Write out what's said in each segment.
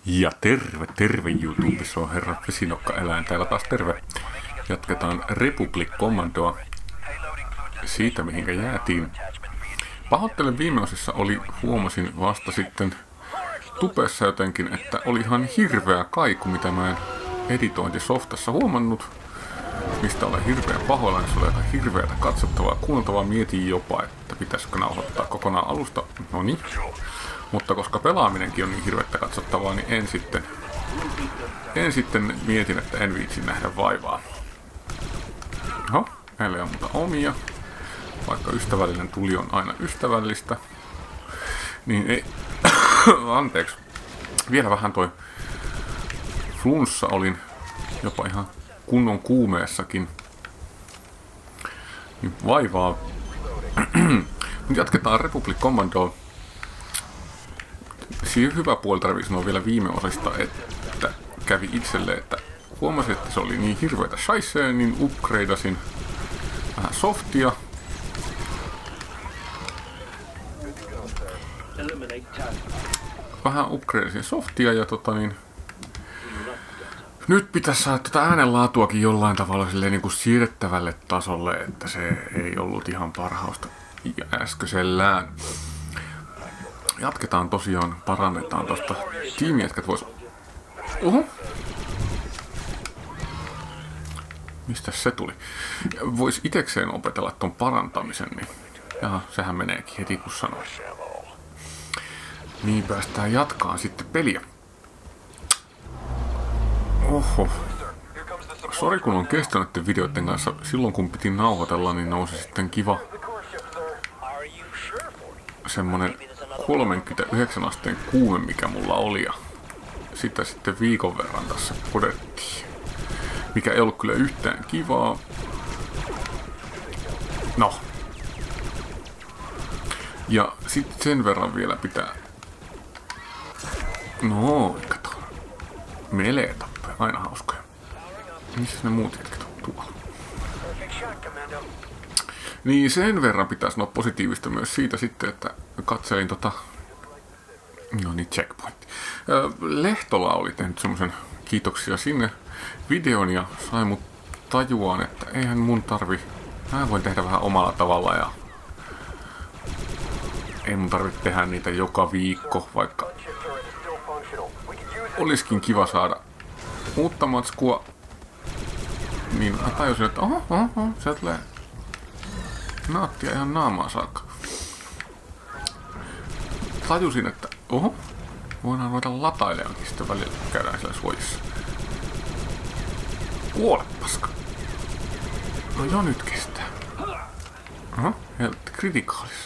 Ja terve YouTubessa on herra Vesinokka-eläin täällä taas terve. Jatketaan Republic Commandoa siitä mihinkä jäätiin. Pahoittelen viime osissa huomasin vasta sitten tupessa jotenkin, että oli ihan hirveä kaiku, mitä mä en editointisoftassa huomannut. Mistä olen hirveän pahoillani, se oli aika hirveätä katsottavaa, kuunneltavaa, mietin jopa, että pitäisikö nauhoittaa kokonaan alusta. Noniin. Mutta koska pelaaminenkin on niin hirveätä katsottavaa, niin en sitten mietin, että en viitsi nähdä vaivaa. Oho, näillä on muuta omia. Vaikka ystävällinen tuli on aina ystävällistä. Niin ei... Anteeksi. Vielä vähän toi flunssa, olin jopa ihan kunnon kuumeessakin. Niin vaivaa. Nyt jatketaan Republic Commandoa. Siinä hyvä puoli tarvii sanoa vielä viime osasta, että kävi itselle, että huomasin, että se oli niin hirveätä shaisee, niin upgradeasin vähän softia. Vähän upgradeasin softia ja nyt pitäisi saada tätä äänenlaatuakin jollain tavalla silleen niin kuin siirrettävälle tasolle, että se ei ollut ihan parhausta äskeisellään. Jatketaan tosiaan, parannetaan tosta tiimijätkät vois... Mistä se tuli? Vois itekseen opetella ton parantamisen, niin... Jaha, sehän meneekin heti kun sanoo. Niin päästään jatkaan sitten peliä. Oho. Sori kun on kestänyt videoiden kanssa. Silloin kun piti nauhoitella, niin nousi sitten kiva... semmonen 39 asteen kuume, mikä mulla oli, ja sitä sitten viikon verran tässä podettiin. Mikä ei ollut kyllä yhtään kivaa. No. Ja sitten sen verran vielä pitää... No, kato. Melee-tappoja, aina hauskoja. Missä ne muut jätkät on tuolla? Niin sen verran pitäisi olla positiivista myös siitä sitten, että katselin no niin, checkpoint. Lehtola oli tehnyt semmoisen, kiitoksia sinne, videon ja sai mut tajuaan, että eihän mun mä voin tehdä vähän omalla tavalla ja ei mun tarvitse tehdä niitä joka viikko, vaikka olisikin kiva saada uutta matskua. Niin mä tajusin, että sieltä tulee naattia ihan naamaa saakka. Tajusin, että voidaan ruveta latailemankin sitten välillä, kun käydään siellä suojissa. Kuole, paska. No jo nyt kestää. Helvetti, kritikaalis.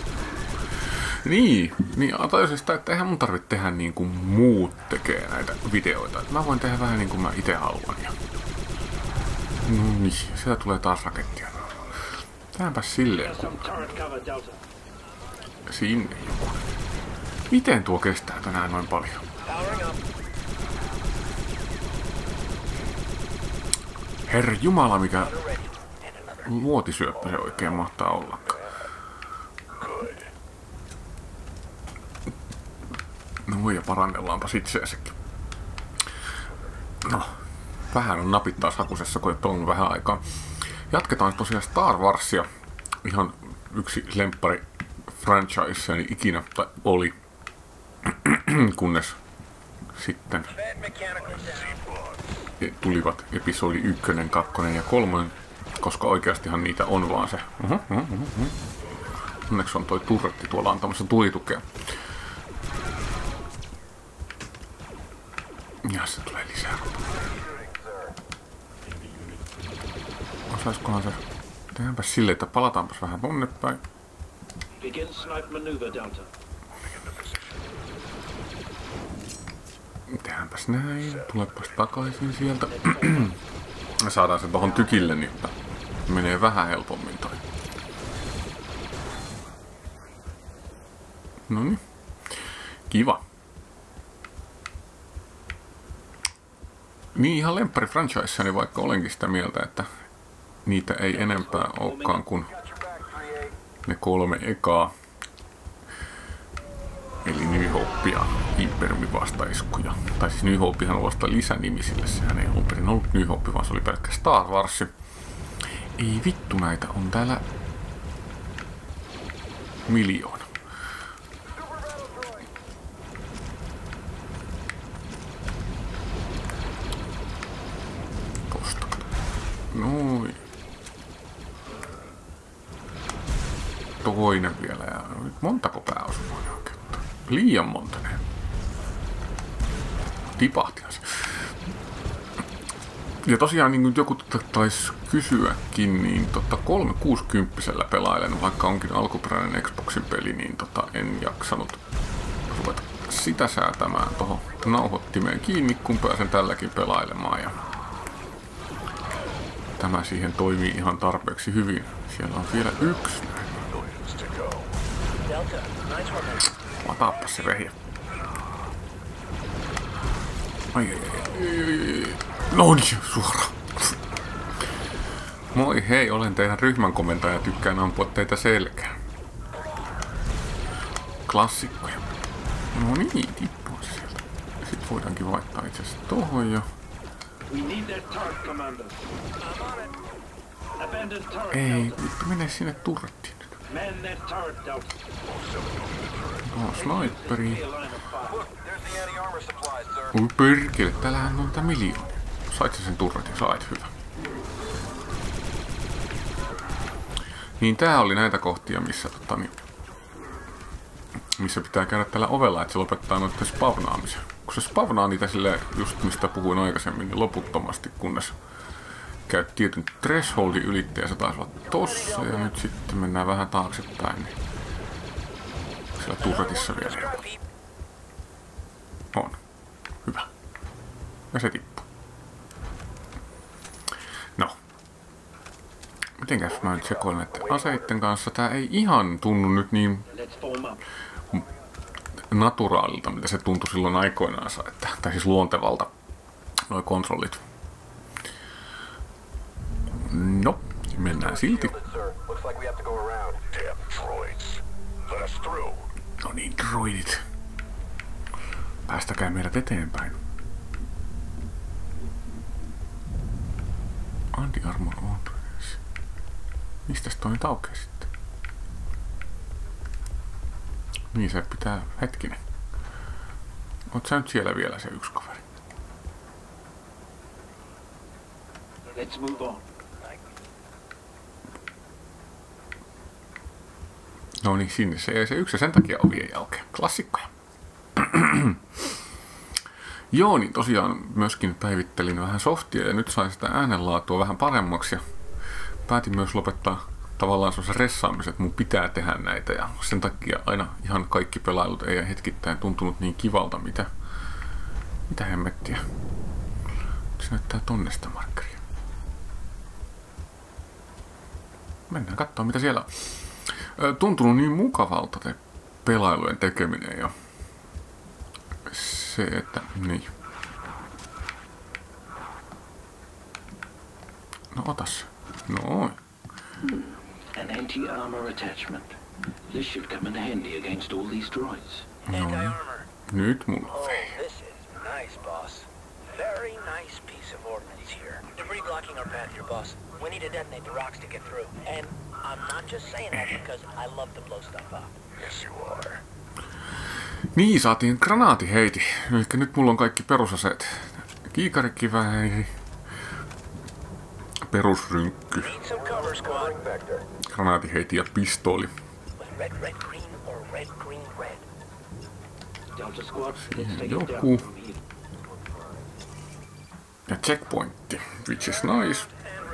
Niin tajusin sitä, että eihän mun tarvitse tehdä niin kuin muut tekee näitä videoita. Että mä voin tehdä vähän niin kuin mä itse haluan. No niin, sieltä tulee taas rakettia. Tähänpäs silleen sinne joku. Miten tuo kestää tänään noin paljon? Herra Jumala, mikä luotisyöppä se oikein mahtaa ollakaan. No ja parannellaanpa itseäsekin. No, vähän on napit taas hakusessa, kun ei pelannut vähän aikaa. Jatketaan tosiaan Star Warsia. Ihan yksi lemppari franchiseani ikinä, tai oli, kunnes sitten tulivat episodi 1, 2 ja 3, koska oikeastihan niitä on vaan se. Onneksi on toi turretti tuolla antamassa tulitukea. Ja se tulee lisää. Osaiskohan se... Tehdäänpäs silleen, että palataanpas vähän tonne päin. Tehdäänpäs näin. Tulepas takaisin sieltä. Saadaan se tohon tykille, niin että menee vähän helpommin toi. Noniin. Kiva. Niin ihan lemppari franchiseani, vaikka olenkin sitä mieltä, että niitä ei enempää olekaan kuin ne 3 ekaa. Eli New Hopea Imperiumin vastaiskuja. Tai siis New Hopehan on vasta lisänimi sille. Sehän ei alun perin ollut New Hope, vaan se oli pelkkä Star Wars. Ei vittu, näitä on täällä miljoona. Tosta. Noin. Toinen vielä. Ja montako pääosumaa ne on käyttää? Liian monta ne. Tipahtihan se. Ja tosiaan niin kuin joku taisi kysyäkin, niin 360 pelailen, vaikka onkin alkuperäinen Xboxin peli, niin en jaksanut ruveta sitä säätämään tuohon nauhoittimeen kiinni, kun pääsen tälläkin pelailemaan. Ja tämä siihen toimii ihan tarpeeksi hyvin. Siellä on vielä yksi. Lataappa se vehjä. Ai. No niin, suoraan. Moi hei, olen teidän ryhmän komentaja ja tykkään ampua teitä selkään. Klassikkoja. No niin, tippua se sieltä. Sitten voidaankin vaihtaa itse asiassa tohon jo. Ei, vittu mene sinne turrettiin nyt. No, sniperi. Ui perkele, täällähän on tätä miljoonia. Sait sä sen turretin? Sait, hyvä. Niin tää oli näitä kohtia, missä pitää käydä tällä ovella, että se lopettaa noiden spavnaamisen. Kun se spavnaa niitä silleen, just mistä puhuin aikaisemmin, niin loputtomasti, kunnes käy tietyn thresholdin ylitte ja se taisi olla tossa, ja nyt sitten mennään vähän taaksepäin, niin siellä turretissa vielä joku. On. Hyvä. Ja se tippuu. No. Mitenkäs mä nyt sekoilen näiden aseitten kanssa? Tää ei ihan tunnu nyt niin naturaalilta, mitä se tuntui silloin aikoinaansa, tai siis luontevalta noi kontrollit. No, mennään silti. No niin, droidit. Päästäkää meidät eteenpäin. Anti-armor on. Mistäs toi nyt aukeaa sitten? Niin se pitää, hetkinen. Oot sä nyt siellä vielä se yksi kaveri? Let's move on. No niin, sinne se ei se yksi ja sen takia ovi ei aukea. Klassikkoja. Joo, niin tosiaan myöskin päivittelin vähän softia ja nyt sain sitä äänenlaatua vähän paremmaksi ja päätin myös lopettaa tavallaan semmoisen ressaamisen, että mun pitää tehdä näitä ja sen takia aina ihan kaikki pelailut ei hetkittäin tuntunut niin kivalta, mitä hemmettiä. Se näyttää tonne sitä markkeria. Mennään katsomaan mitä siellä on. Tuntunut niin mukavalta te pelailujen tekeminen ja se, että niin. No otas. Noin. An anti-armor attachment. This should come in handy against all these droids. No. Nyt mulla on vei. This is nice, boss. Very nice piece of ordnance here. Debris blocking our path here, boss. We need to detonate the rocks to get through. And I'm not just saying that because I love to blow stuff up. Yes, you are. Niin, saatiin granaatiheiti. Eli nyt mulla on kaikki perusaseet. Kiikarikivääri. Perusrynkky. Granaatiheiti ja pistooli. Siihen joku. Ja checkpointti. Which is nice.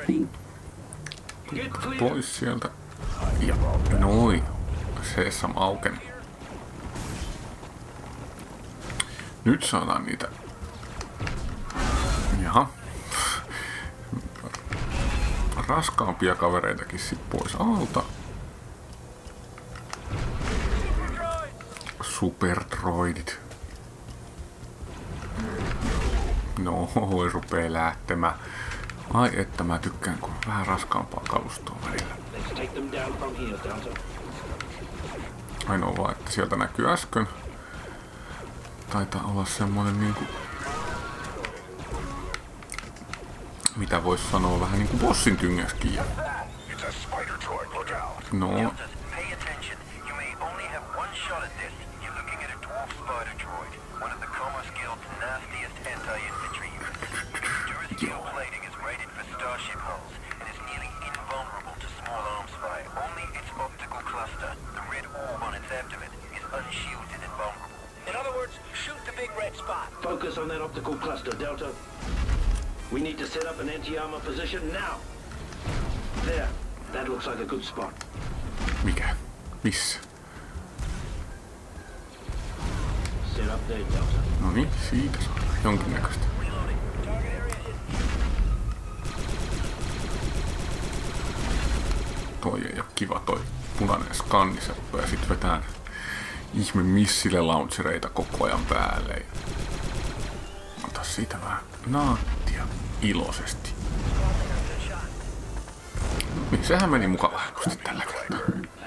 Pois sieltä. Ja noin. Sesam auken. Nyt saadaan niitä. Jaha. Raskaampia kavereitakin sit pois alta. Superdroidit. No, rupee lähtemään. Ai että mä tykkään, kun vähän raskaampaa kalustoa välillä. Ainoa vaan, että sieltä näkyy äsken taitaa olla semmonen niinku... Mitä vois sanoa, vähän niinku bossin tyngäskin. No. Focus on that optical cluster, Delta. We need to set up an anti-armor position now. There. That looks like a good spot. Mikä? Missä? Set up there, Delta. No niin, siitä saadaan jonkinnäköistä. Toi ei oo kiva toi punainen skanniseppo ja sit vetään ihme missile launchereita koko ajan päälle. Ota siitä vähän naattia iloisesti. Niin sehän meni mukavasti tällä kertaa.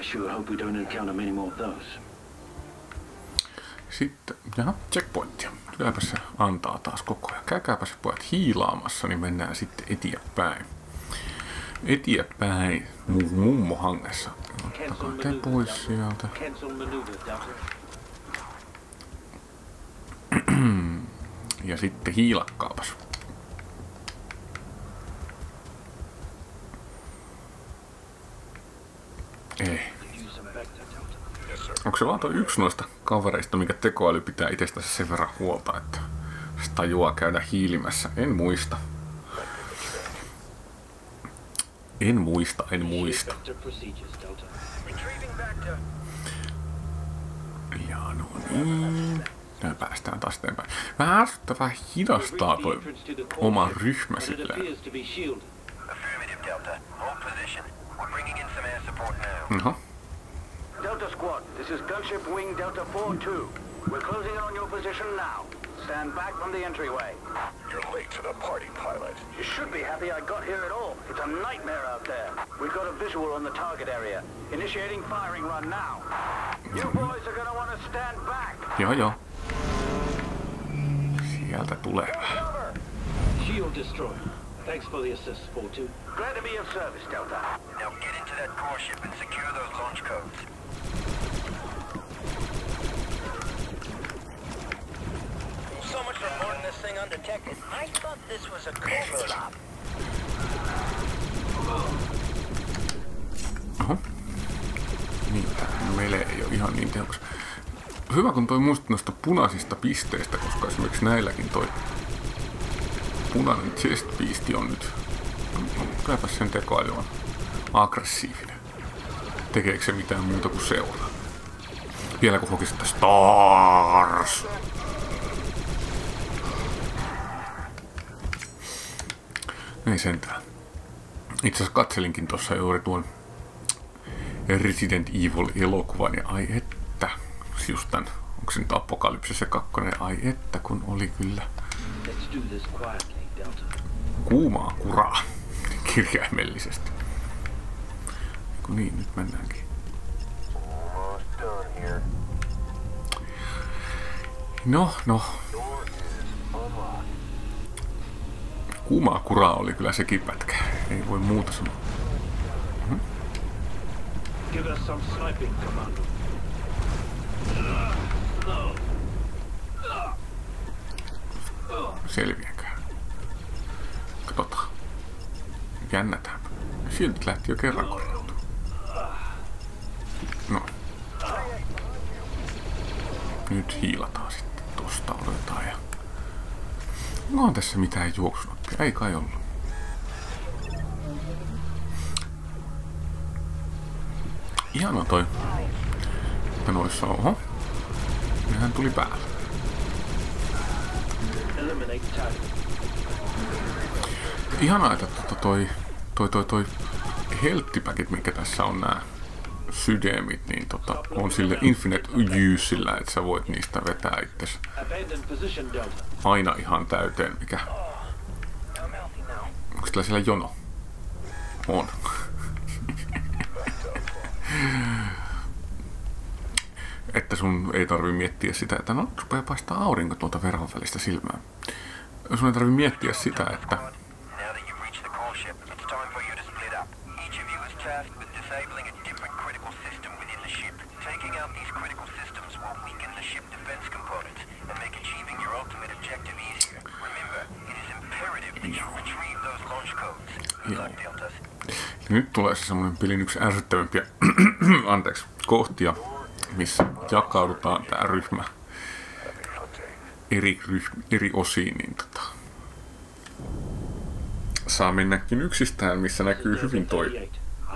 Sitten, jaha, checkpointia. Kylläpä se antaa taas koko ajan. Käykääpä se pojat hiilaamassa, niin mennään sitten eteenpäin. Eteenpäin mummo hangessa. Ottakaa te pois sieltä. Ja sitten hiilakkaapas. Ei. Onko se vaan toi yksi noista kavereista, mikä tekoäly pitää itsestänsä sen verran huolta, että se tajuaa käydä hiilimässä? En muista. En muista. Ja no niin. Ja päästään taas eteenpäin. Vähän ärsyttävää hidastaa toi oma ryhmä silleen. No. Delta Squad, this is Gunship Wing Delta 4-2. We're closing in on your position now. Stand back from the entryway. You're late to the party, pilot. You should be happy I got here at all. It's a nightmare out there. We've got a visual on the target area. Initiating firing run now. You boys are gonna want to stand back. Joo. Sieltä tulee. Shield destroyed. Thanks for the assist, 4-2. Glad to be of service, Delta. Now get into that core ship and secure those launch codes. So much for boarding this thing undetected. I thought this was a covert op. Oho. Niin, tää melee ei oo ihan niin tehokas. Hyvä kun toi muistit noista punaisista pisteistä, koska esimerkiksi näilläkin toi punainen chest beast on nyt. Kylläpä sen tekoäly on aggressiivinen. Tekeekö se mitään muuta kuin seuraa? Vielä kun hokisi, että Stars! Ei sentään. Itse asiassa katselinkin tuossa juuri tuon Resident Evil-elokuvan ja ai että. Just tän, onko se nyt Apokalypse se 2? Ai että kun oli kyllä kuumaa kuraa kirjaimellisesti. Eiku niin, nyt mennäänkin. No. Kuumaa kuraa oli kyllä sekin pätkä. Ei voi muuta sanoa. Give us some sniping, Commando. Selviäkään. Katsotaan. Jännätään. Siltä lähti jo kerran korjautua. No. Nyt hiilataan sitten. Tosta otetaan ja... Onkohan tässä mitään juoksunappia? Ei kai ollut. Ihana toi. Että noissa on. Oho. Nehän tuli päälle. Ihanaa, että toi helttipäkit, mikä tässä on nää sydämit, niin on sille infinite useillä, että sä voit niistä vetää itses aina ihan täyteen, mikä... Onko siellä jono? On. että sun ei tarvi miettiä sitä, että no rupeaa paistaa aurinko tuolta verhon välistä silmää. Sun ei tarvi miettiä sitä, että joo. Nyt tulee se semmoinen pelin yksi ärsyttävimpiä kohtia, missä jakaudutaan tää ryhmä eri osiin, niin saa mennäkin yksistään, missä näkyy hyvin toi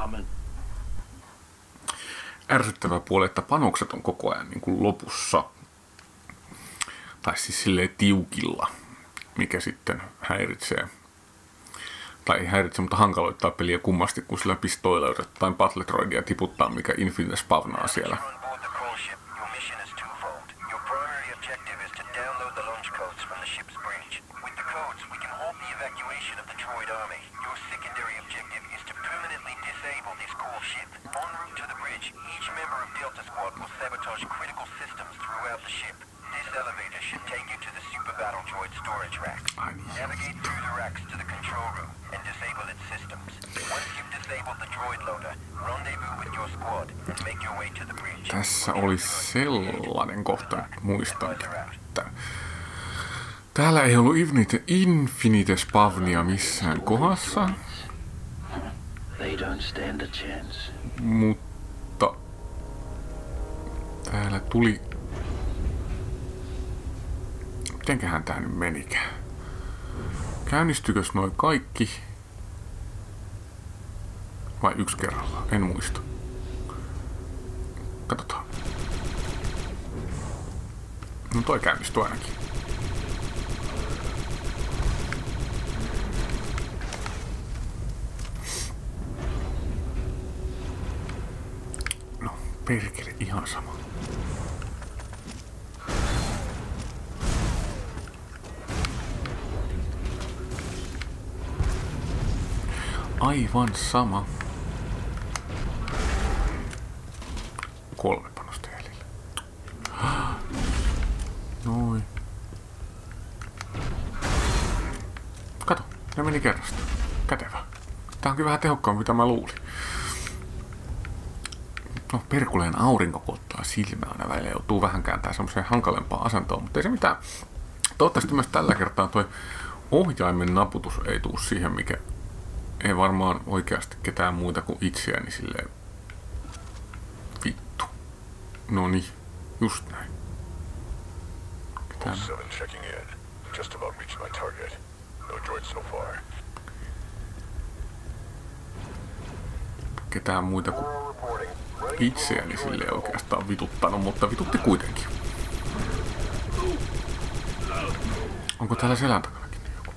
ärsyttävä puoli, että panokset on koko ajan niin kuin lopussa. Tai siis silleen tiukilla, mikä sitten häiritsee. Tai ei häiritse, mutta hankaloittaa peliä kummasti, kun sillä pistoilla yritetään Battletroidia tiputtaa, mikä Infinite spavnaa siellä. Tässä oli sellainen kohta, muistankin, että täällä ei ollut Infinite spavnia missään kohdassa, mutta täällä tuli, mitenköhän tää nyt menikään, käynnistykös noin kaikki vai yksi kerrallaan, en muista. Katsotaan. No toi käynnistyi ainakin. No, perkele, ihan sama. Aivan sama. 3 panosta jäljellä. Noin. Kato, ne meni kerrasta. Kätevä. Tää onkin vähän tehokkaampi, mitä mä luulin. No, perkuleen aurinko ottaa silmää aina välillä. Joutuu vähän kääntää semmoiseen hankalempaan asentoon, mutta ei se mitään. Toivottavasti myös tällä kertaa toi ohjaimen naputus ei tuu siihen, mikä ei varmaan oikeasti ketään muuta kuin itseäni silleen. Vittu. Noniin, just näin. Ketään. Ketään muita kuin itseäni silleen oikeastaan vituttanut, mutta vitutti kuitenkin. Onko täällä selän takanakin joku?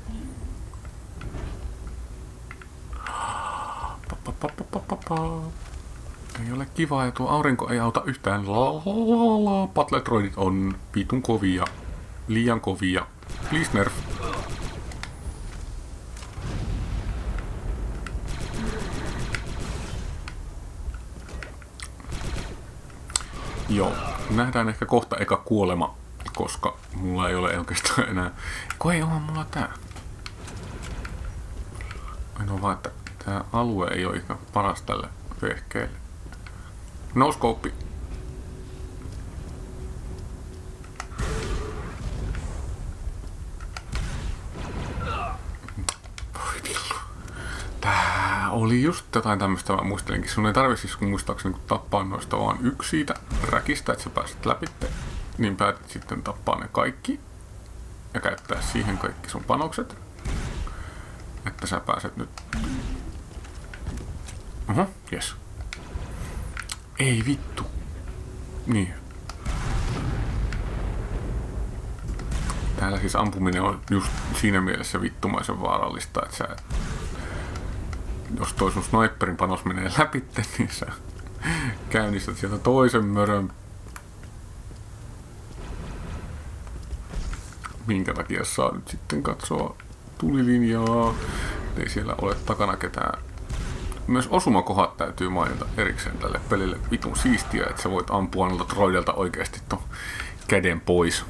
Ei ole kivaa ja tuo aurinko ei auta yhtään. Battletroidit on vitun kovia. Liian kovia. Please nerf. Joo, nähdään ehkä kohta eka kuolema, koska mulla ei ole oikeastaan enää. Kun ei ole mulla tää. Ainoa vaan, että tää alue ei ole ihan paras tälle vehkeelle. No scope. Tää oli just jotain tämmöstä, mä muistelinkin. Sun ei tarvi siis, kun muistaakseni kun tappaa noista vaan yksi siitä räkistä, että sä pääset läpi, niin päätit sitten tappaa ne kaikki ja käyttää siihen kaikki sun panokset, että sä pääset nyt. Jes. Ei vittu. Niin. Täällä siis ampuminen on just siinä mielessä vittumaisen vaarallista, että sä, jos toi sun sniperin panos menee läpi, niin sä käynnistät sieltä toisen mörön. Minkä takia saa nyt sitten katsoa tulilinjaa. Ei siellä ole takana ketään Myös osumakohat täytyy mainita erikseen tälle pelille. Vitun siistiä, että sä voit ampua noilta droidelta oikeasti ton käden pois.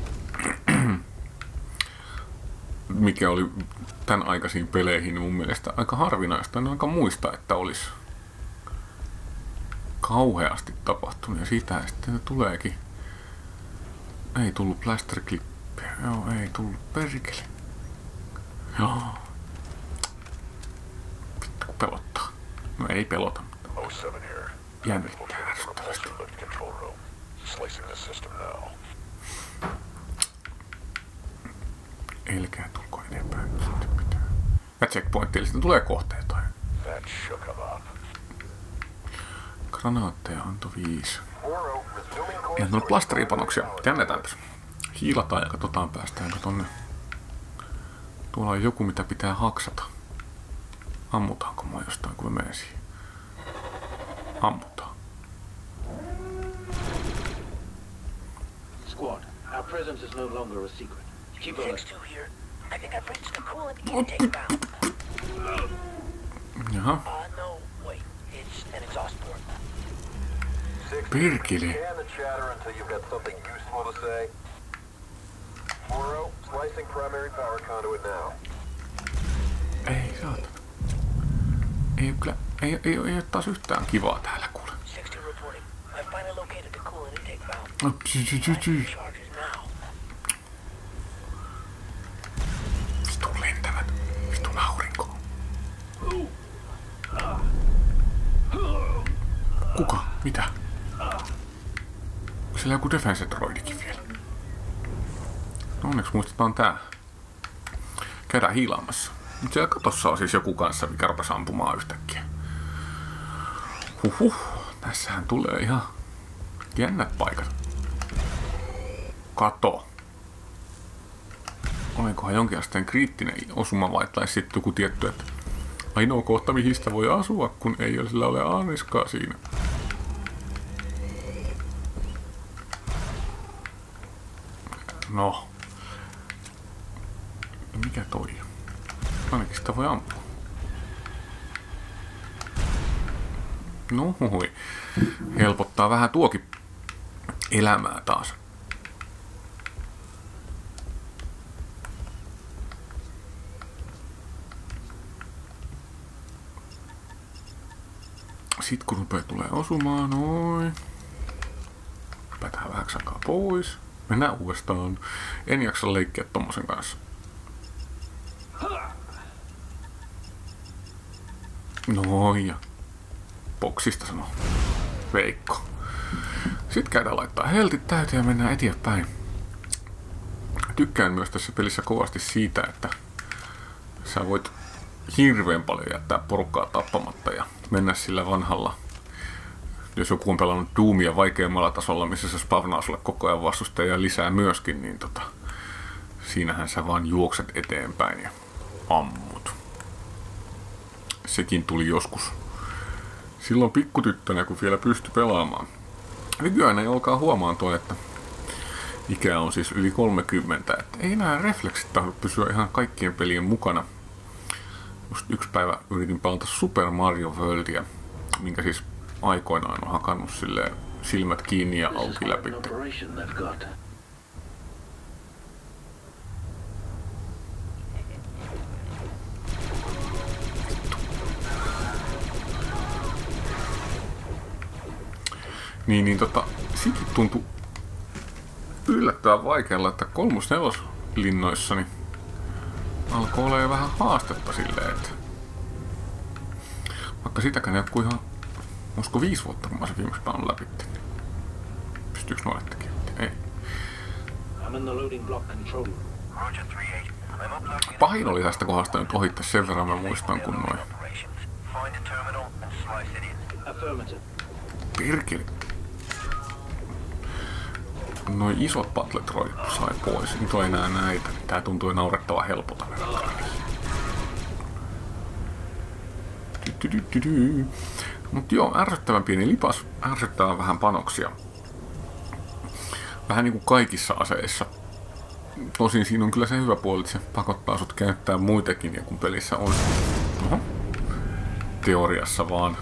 Mikä oli tän aikaisiin peleihin mun mielestä aika harvinaista. En aika muista, että olisi kauheasti tapahtunut. Ja siitähän sitten tuleekin. Ei tullut plasterklippiä. Joo, ei tullut perkele. Joo. Vittu kun pelottaa. No ei pelota. Jännittää ärsyttävästi. Elkää tulko enempää. Sitten pitää. Ja checkpointtiin sitten tulee kohteita. Granaatteja antoi 5. Ja on plasteripanoksia. Jännetään tässä. Hiilataan ja katsotaan päästäänkö tonne. Tuolla on joku mitä pitää haksata. Ammutaanko mua jostain kun me menen siihen? Ammutaan. Squad, our presence is no longer a secret. Keep alert. 6-2 here. I think I've reached the coolant intake valve. Jaha. No, wait. It's an exhaust port. Perkele. Scan the chatter until you've got something useful to say. Moro, slicing primary power conduit now. Ei saatana. Ei kyllä. Ei ole taas yhtään kivaa täällä kuule. 6-2 reporting. I finally located the coolant intake valve. Charges now. Vitun lentävät. Vitun aurinko. Kuka? Mitä? Onko siellä joku defense droidikin vielä? No onneksi muistetaan tää. Käydään hiilaamassa. Nyt siellä katossa on siis joku kanssa, mikä rupesi ampumaan yhtäkkiä. Tässähän tulee ihan jännät paikat. Kato. Olenkohan jonkin asteen kriittinen osuma vai sitten joku tietty, että ainoa kohta mihin sitä voi asua, kun ei sillä ole aaniskaa siinä. No. Mikä toi? Ainakin sitä voi ampua. No hui. Helpottaa vähän tuokin elämää taas. Sitten kun rupeaa tulee osumaan, noin. Pätää vähän aikaa pois. Mennään uudestaan. En jaksa leikkiä tommosen kanssa. Noin ja boksista sanoo Veikko. Sitten käydään laittaa heltit täyteen ja mennään eteenpäin. Tykkään myös tässä pelissä kovasti siitä, että sä voit hirveän paljon jättää porukkaa tappamatta ja mennä sillä vanhalla. Jos joku on pelannut Doomia vaikeammalla tasolla, missä se spavnaa sulle koko ajan vastustajia lisää myöskin, niin siinähän sä vaan juokset eteenpäin ja ammut. Sekin tuli joskus silloin pikkutyttönä, kun vielä pystyi pelaamaan. Nykyään ei olkaa huomaan toi, että ikä on siis yli 30, että ei nämä refleksit tahdo pysyä ihan kaikkien pelien mukana. Just yksi päivä yritin pelata Super Mario Worldia, minkä siis aikoinaan on hakannut silleen silmät kiinni ja auki läpi. Sekin tuntui yllättävän vaikealla, että 3-4 linnoissani alkoi olla vähän haastetta silleen, että vaikka sitäkään ei ole kuin ihan, olisiko 5 vuotta, kun mä sen viimeksi pelannut läpi. Pystyykö noille tekemään? Ei. Pahin oli tästä kohdasta nyt ohittaa sen verran, mä muistan kun noin. Perkele. Noin isot battletroidit sai pois. Nyt on enää näitä. Tää tuntuu naurettavan helpolta. Mut joo, ärsyttävän pieni lipas. Ärsyttävän vähän panoksia. Vähän niinku kaikissa aseissa. Tosin siinä on kyllä se hyvä puoli, että se pakottaa sut käyttää muitakin, ja kun pelissä on. Oho. teoriassa vaan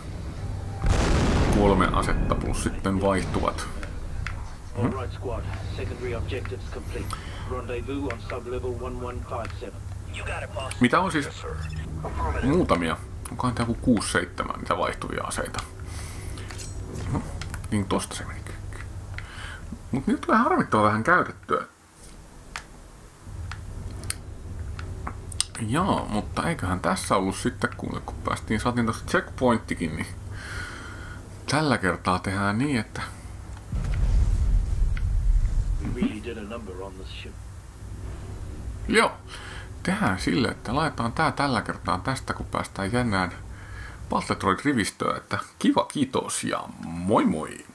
3 asetta plus sitten vaihtuvat. All right, squad. Secondary objectives complete. Rendezvous on sublevel 1157. You got it, boss. Mitä on siis Yes, sir. Affirmative. muutamia? Onkohan tää joku 6-7 niitä vaihtuvia aseita? Niin tosta se meni. Mut nyt tulee harmittava vähän käytettyä. Joo, mutta eiköhän tässä ollut sitten, kun saatiin tosta checkpointtikin, niin tällä kertaa tehdään niin, että We really did a number on this ship. joo, tehdään sille, että laitetaan tää tällä kertaa tästä, kun päästään jännään Battletroid-rivistöön, että kiva kiitos ja moi moi!